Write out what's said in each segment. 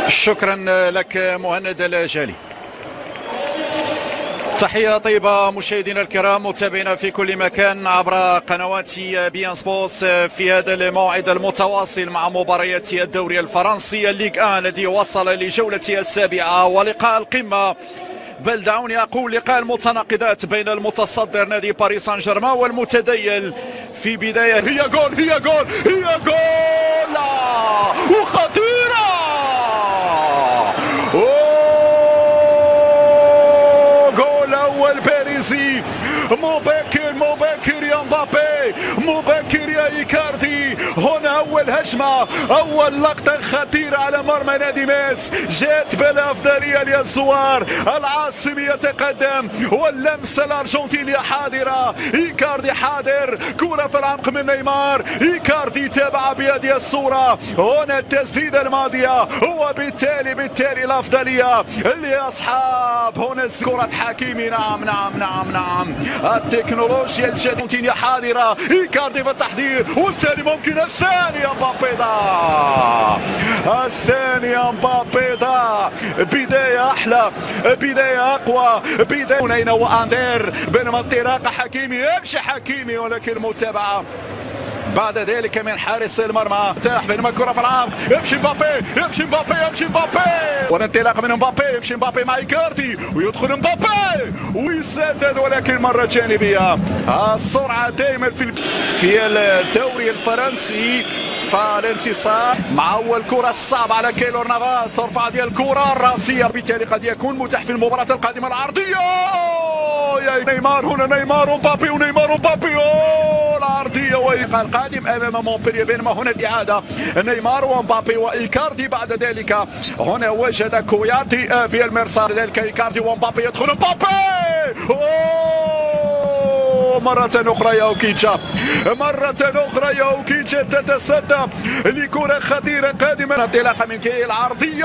شكرا لك مهند الجالي. تحية طيبة مشاهدينا الكرام متابعينا في كل مكان عبر قنوات بي ان سبورتس في هذا الموعد المتواصل مع مباريات الدوري الفرنسي الليغ 1 الذي وصل لجولته السابعة ولقاء القمة، بل دعوني أقول لقاء المتناقضات بين المتصدر نادي باريس سان جيرمان والمتديل. في بداية هي جول وخطيرة، جول أول باريسي، مبكر يا مبابي، مبكر يا إيكاردي. هنا أول هجمة، أول لقطة خطيرة على مرمى نادي ميس، جات بالأفضلية للزوار. العاصمي يتقدم واللمسة الأرجنتينية حاضرة، إيكاردي حاضر، كرة في العمق من نيمار، إيكاردي تابع بهذه الصورة. هنا التسديدة الماضية وبالتالي الأفضلية لأصحاب هنا كرة حكيمي. نعم التكنولوجيا الجديدة حاضرة، إيكاردي بالتحضير، والثاني ممكن الثاني مبابي ضاع. بداية أحلى، بداية أقوى، بداية هنا وأندير، بينما انطلاقة حكيمي، يمشي حكيمي ولكن المتابعة بعد ذلك من حارس المرمى. تاح بينما الكرة في العمق، يمشي مبابي والانطلاق من مبابي، يمشي مبابي مع إيكاردي ويدخل مبابي ويسدد ولكن مرة جانبية. السرعة دائما في الدوري الفرنسي، فالانتصار مع اول كره صعبه على كيلور نافاس، ترفع ديال الكره الراسيه، بالتالي قد يكون متاح في المباراه القادمه العرضيه. يا نيمار، هنا نيمار ومبابي العرضيه واللقاء القادم امام مونبلييه، بينما هنا الاعاده نيمار ومبابي وايكاردي. بعد ذلك هنا وجد كوياتي بالمرصاد، ذلك ايكاردي ومبابي، يدخل مبابي مرة أخرى يا أوكيتشا تتصدى لكرة خطيرة قادمة، انطلاقة من كي العرضية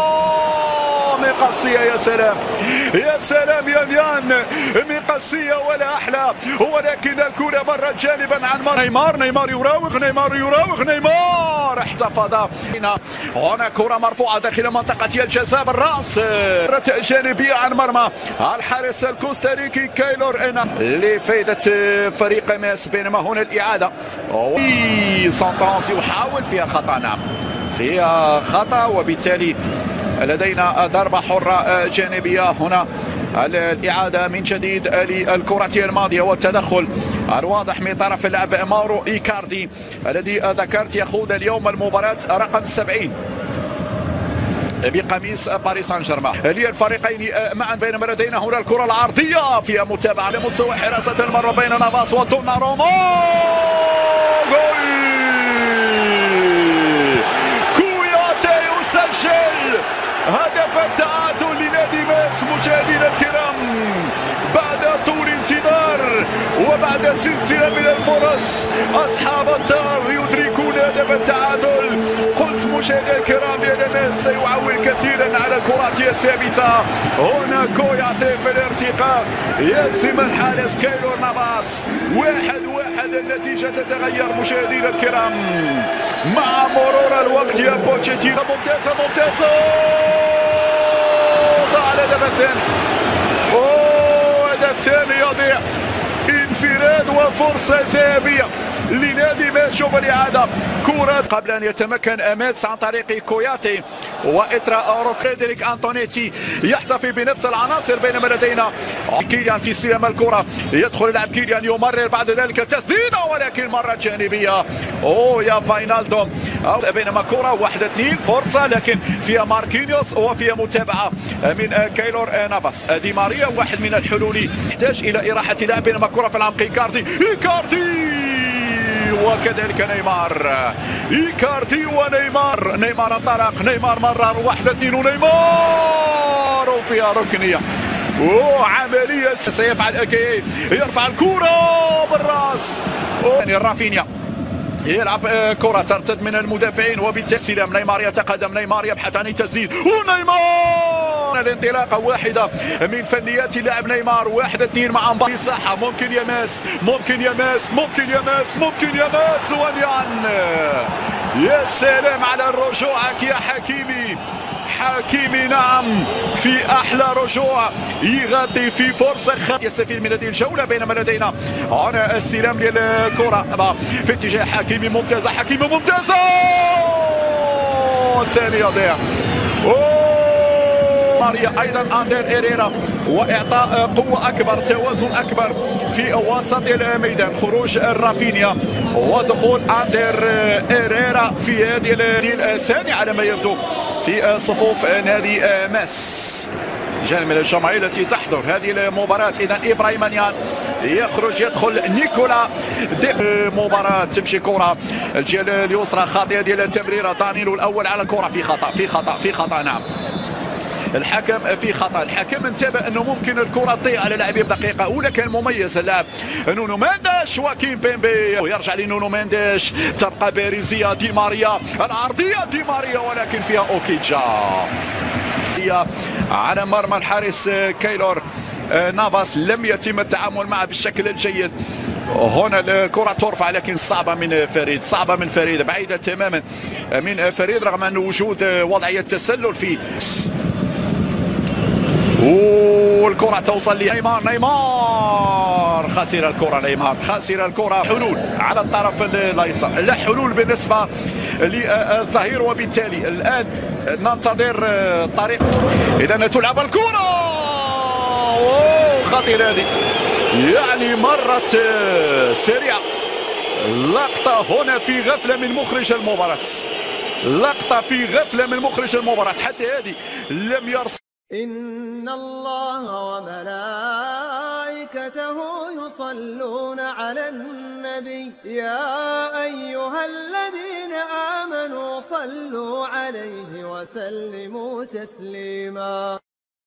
مقصية. يا سلام يا ميان، مقصية ولا أحلى، ولكن الكرة مرت جانبا عن نيمار يراوغ نيمار احتفظ. هنا كرة مرفوعة داخل منطقة الجزاء بالرأس، جانبية عن مرمى الحارس الكوستاريكي كايلور إنا لفائدة فريق ماس. بينما هنا الإعادة سانتونس يحاول فيها خطأ، نعم فيها خطأ، وبالتالي لدينا ضربة حرة جانبية. هنا الإعادة من جديد للكرة الماضية والتدخل الواضح من طرف اللاعب ماورو إيكاردي الذي ذكرت يخوض اليوم المباراة رقم 70 بقميص باريس سان جيرمان للفريقين معا. بينما لدينا هنا الكرة العرضية فيها متابعة لمستوى حراسة المرمى بين نافاس ودوناروما. جول كوياتي يسجل هدف التعادل لنادي ماس. مشاهدينا الكرام، بعد طول انتظار وبعد سلسلة من الفرص أصحاب الدار يدركون هدف التعادل. قلت مشاهدينا الكرام بأن ماس سيعول كثيرا على الكرات الثابتة. هنا كوياتي في الارتقاء يسم الحارس كايلور نافاس. 1-1 النتيجة تتغير مشاهدينا الكرام مع مرور الوقت. يا بوتشيتينو ممتازة ضاع الهدف الثاني، هدف ثاني يضيع، انفراد وفرصة ذهبية لنادي ماس. شوف الإعادة، كرة قبل أن يتمكن ماس عن طريق كوياتي وإطراء فريدريك أنطونيتي يحتفي بنفس العناصر. بينما لدينا كيليان في استلام الكرة، يدخل اللاعب كيليان يمرر، بعد ذلك تسديدة ولكن مرة جانبية. يا فاينالدوم. بينما كرة 1-2 فرصة لكن فيها ماركينيوس وفيها متابعة من كايلور نافاس. دي ماريا واحد من الحلول يحتاج إلى إراحة لاعب. بينما كرة في العمق إيكاردي وكذلك إيكاردي ونيمار انطلق، نيمار مرر 1-2 ونيمار وفيها ركنية. عملية سيفعل أكي، يرفع الكرة بالراس. رافينيا يلعب كرة ترتد من المدافعين وبالتسليم نيمار يتقدم، نيمار يبحث عن التسديد ونيمار الانطلاقة واحدة من فنيات لاعب نيمار. 1-2 مع مبابي ساحة، ممكن يماس ونيان. يا سلام على رجوعك يا حكيمي، حكيمي نعم في احلى رجوع يغطي في فرصه يستفيد من هذه الجوله، بينما لدينا هنا استلام ديال الكره في اتجاه حكيمي ممتازه، حكيمي ممتازه، الثاني يضيع. ماريا ايضا اندر اريرا واعطاء قوه اكبر، توازن اكبر في وسط الميدان، خروج رافينيا ودخول اندر اريرا في هذه الثانيه على ما يبدو في صفوف نادي ماس. جانب من الجماهير التي تحضر هذه المباراة. إذا إبراهيم نيان يخرج، يدخل نيكولا مباراة تمشي كرة الجهة اليسرى خاطئة ديال التمريرة، دانيلو الأول على الكرة في خطأ في خطأ نعم الحكم في خطأ. الحكم انتبه انه ممكن الكره تضيع على لاعبين بدقيقه اولى. كان مميز اللاعب نونو مانديش وكين بيمبي، ويرجع لنونو مانديش، تبقى باريزيه دي ماريا، العرضيه دي ماريا ولكن فيها اوكيجا على مرمى الحارس كايلور نافاس، لم يتم التعامل معه بالشكل الجيد. هنا الكرة ترفع لكن صعبة من فريد، صعبة من فريد، بعيدة تماما من فريد رغم أن وجود وضعية تسلل في. والكرة توصل لنيمار، خسر الكرة نيمار، خسر الكرة. حلول على الطرف الايسر، لا حلول بالنسبة للظهير، وبالتالي الآن ننتظر طريق. إذا تلعب الكرة، خطيرة هذه، يعني مرت سريعة. لقطة هنا في غفلة من مخرج المباراة، لقطة في غفلة من مخرج المباراة، حتى هذه لم يرصد. إن الله وملائكته يصلون على النبي يا أيها الذين آمنوا صلوا عليه وسلموا تسليما.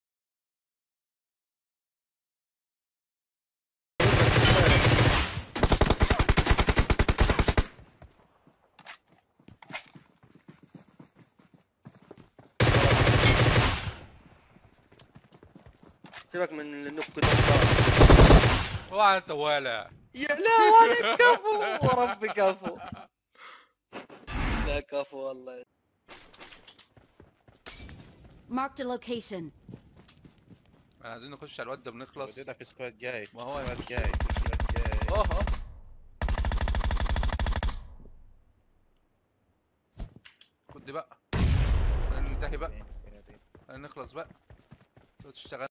سيبك من النوك كده. اوعى انت ولا يا لا ولا كفو وربي كفو. لا كفو والله. Marked a location. عايزين نخش على الواد ده بنخلص. ده في سكواد جاي، ما هو سكواد جاي، سكواد جاي. خد دي بقى، ننتهي بقى، نخلص بقى، تشتغل.